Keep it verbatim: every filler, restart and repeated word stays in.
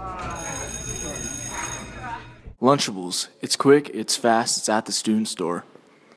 Lunchables. It's quick, it's fast, it's at the student store.